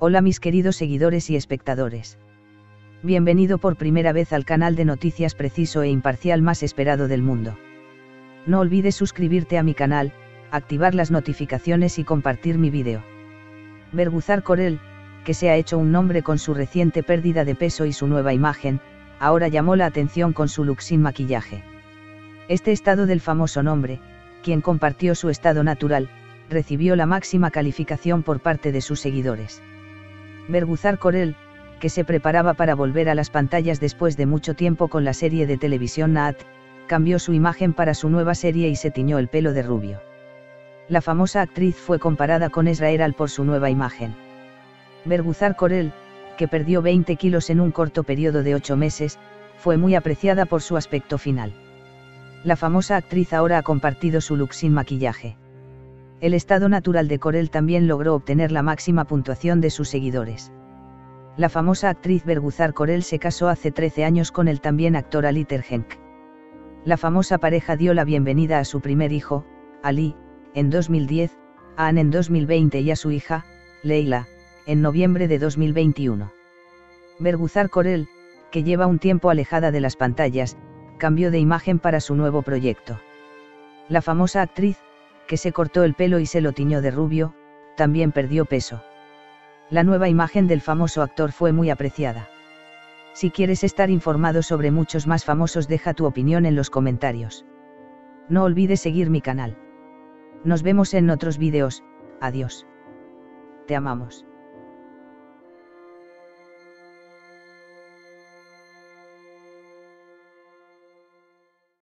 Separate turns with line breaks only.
Hola mis queridos seguidores y espectadores. Bienvenido por primera vez al canal de noticias preciso e imparcial más esperado del mundo. No olvides suscribirte a mi canal, activar las notificaciones y compartir mi vídeo. Berguzar Korel, que se ha hecho un nombre con su reciente pérdida de peso y su nueva imagen, ahora llamó la atención con su look sin maquillaje. Este estado del famoso nombre, quien compartió su estado natural, recibió la máxima calificación por parte de sus seguidores. Berguzar Korel, que se preparaba para volver a las pantallas después de mucho tiempo con la serie de televisión Naat, cambió su imagen para su nueva serie y se tiñó el pelo de rubio. La famosa actriz fue comparada con Esra Erol por su nueva imagen. Berguzar Korel, que perdió 20 kilos en un corto periodo de 8 meses, fue muy apreciada por su aspecto final. La famosa actriz ahora ha compartido su look sin maquillaje. El estado natural de Korel también logró obtener la máxima puntuación de sus seguidores. La famosa actriz Berguzar Korel se casó hace 13 años con el también actor Ali Tergenk. La famosa pareja dio la bienvenida a su primer hijo, Ali, en 2010, a Anne en 2020 y a su hija, Leila, en noviembre de 2021. Berguzar Korel, que lleva un tiempo alejada de las pantallas, cambió de imagen para su nuevo proyecto. La famosa actriz, que se cortó el pelo y se lo tiñó de rubio, también perdió peso. La nueva imagen del famoso actor fue muy apreciada. Si quieres estar informado sobre muchos más famosos, deja tu opinión en los comentarios. No olvides seguir mi canal. Nos vemos en otros vídeos, adiós. Te amamos.